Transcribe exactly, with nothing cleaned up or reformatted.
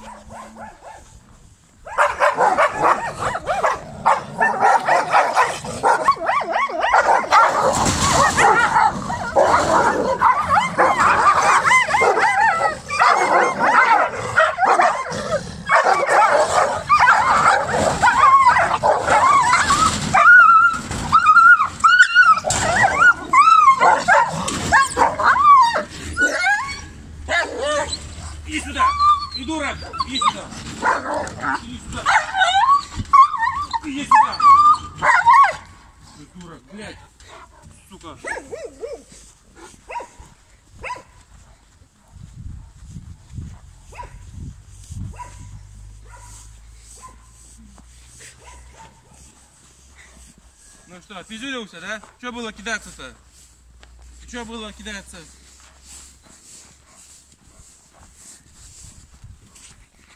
Иди сюда! Придурок! Иди сюда! Иди сюда! Иди сюда! Придурок, блядь! Сука! Ну что, опизулился, да? Что было кидаться-то? Что было кидаться?